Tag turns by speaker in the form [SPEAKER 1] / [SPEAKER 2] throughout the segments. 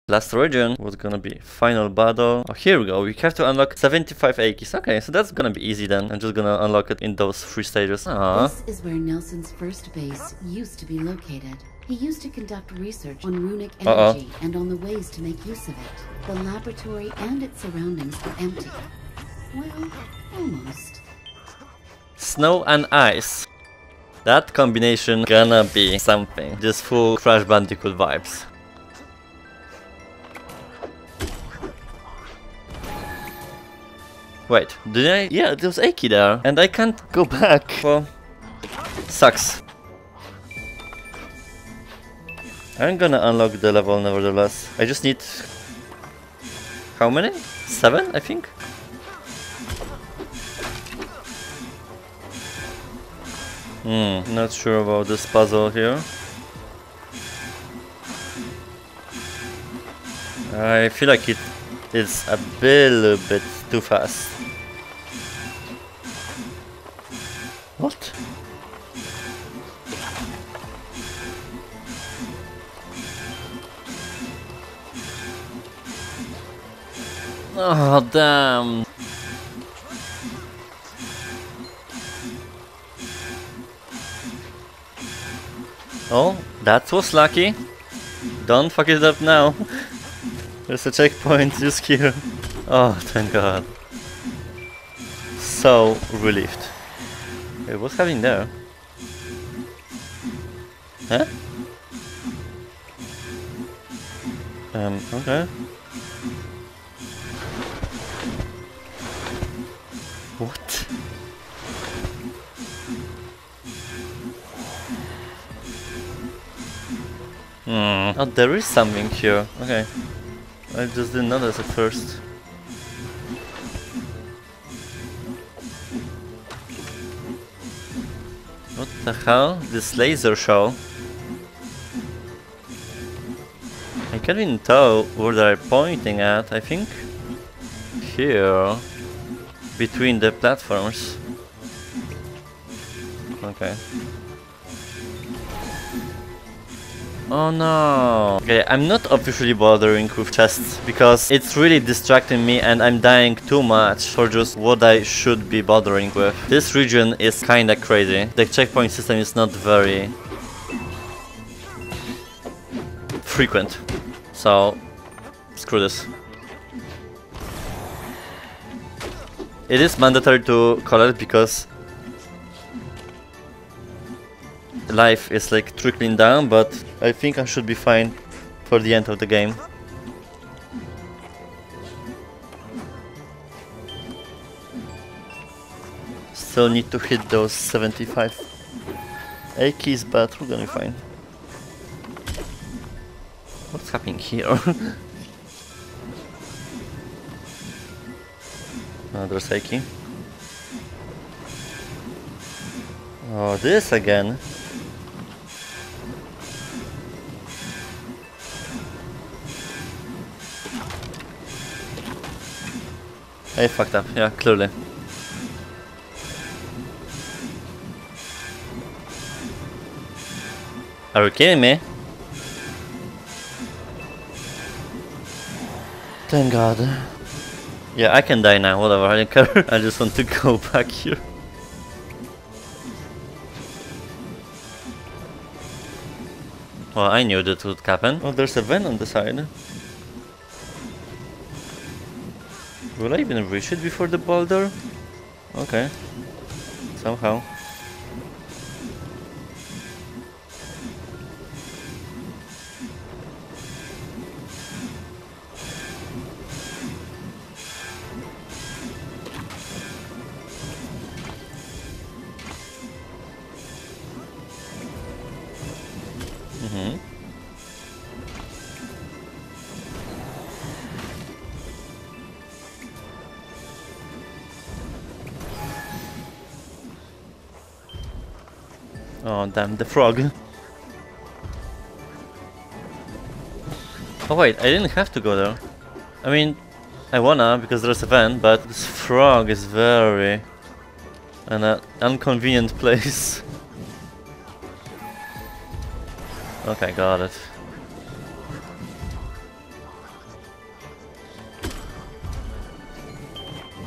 [SPEAKER 1] Last region was gonna be final battle. Oh, here we go. We have to unlock 75 Akis. Okay, so that's gonna be easy then. I'm just gonna unlock it in those 3 stages. Aww.
[SPEAKER 2] This is where Nelson's first base used to be located. He used to conduct research on runic energy and on the ways to make use of it. The laboratory and its surroundings were empty. Well, almost.
[SPEAKER 1] Snow and ice. That combination gonna be something. Just full Crash Bandicoot vibes. Wait, did I? Yeah, there was Aki there, and I can't go back. Well, sucks. I'm gonna unlock the level nevertheless. I just need... how many? 7, I think? Not sure about this puzzle here. I feel like it is a little bit too fast. What? Oh, damn. Oh, that was lucky. Don't fuck it up now. There's a checkpoint just here. Oh, thank God. So relieved. Wait, what's happening there? Huh? Okay. What? Oh, there is something here. Okay. I just didn't notice at first. What the hell? This laser show? I can't even tell where they're pointing at. I think here, between the platforms. Okay. Oh no. Okay, I'm not officially bothering with chests because it's really distracting me and I'm dying too much for just what I should be bothering with. This region is kinda crazy. The checkpoint system is not very frequent. So, screw this. It is mandatory to collect because life is like trickling down, but I think I should be fine for the end of the game. Still need to hit those 75 Akis, but we're gonna be fine. What's happening here? There's Aki. Oh, this again. I fucked up, yeah, clearly. Are you kidding me? Thank God. Yeah, I can die now, whatever, I don't care. I just want to go back here. Well, I knew that would happen. Oh, there's a vent on the side. Will I even reach it before the boulder? Okay. Somehow. Oh damn, the frog. Oh wait, I didn't have to go there. I mean, I wanna because there's a vent, but this frog is very an inconvenient place. Okay, got it.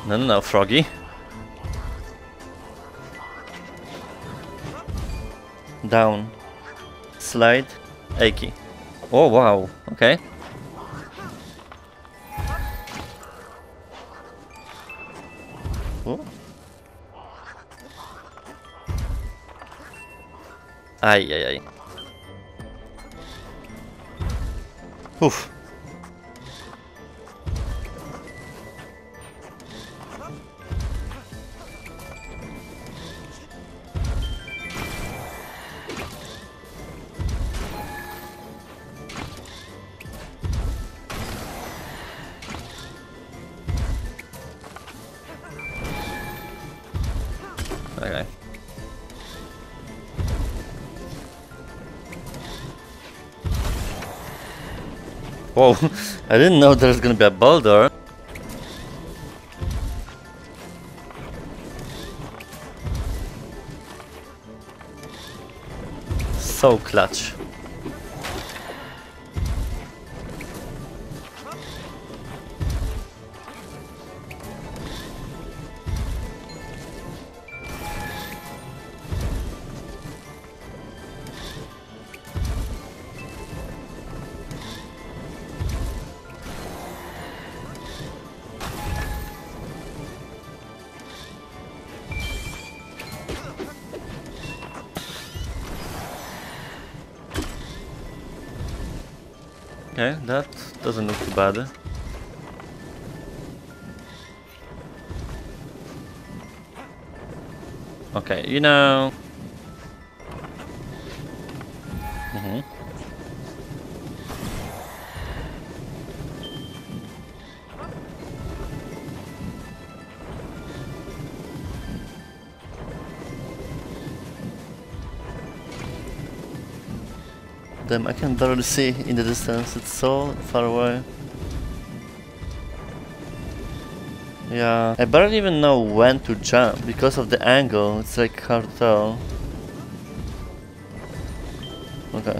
[SPEAKER 1] No, no, no, Froggy. Down. Slide. A key. Oh, wow. Okay. Oh. Ay, ay, ay. Oof. Okay. Whoa, I didn't know there's gonna be a boulder. So clutch. Okay, that doesn't look too bad. Okay, you know... Damn, I can barely see in the distance, it's so far away. Yeah, I barely even know when to jump because of the angle, it's like hard to tell. Okay.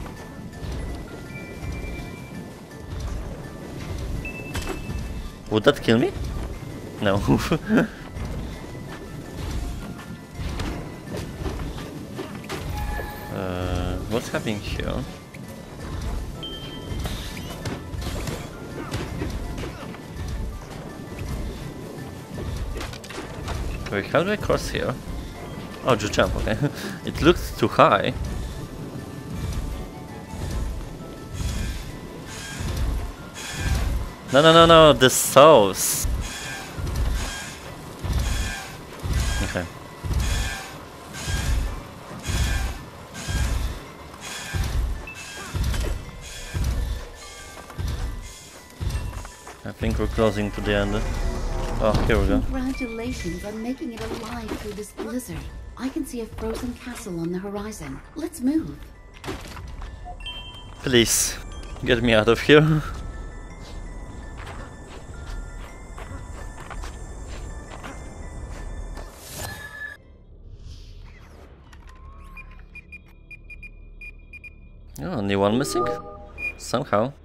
[SPEAKER 1] Would that kill me? No. What's happening here? Wait, how do I cross here? Oh, just jump, okay. It looked too high. No, no, no, no, the sauce. Okay. I think we're closing to the end. Oh, here we go.
[SPEAKER 2] Congratulations on making it alive through this blizzard. I can see a frozen castle on the horizon. Let's move.
[SPEAKER 1] Please, get me out of here. Oh, only one missing? Somehow.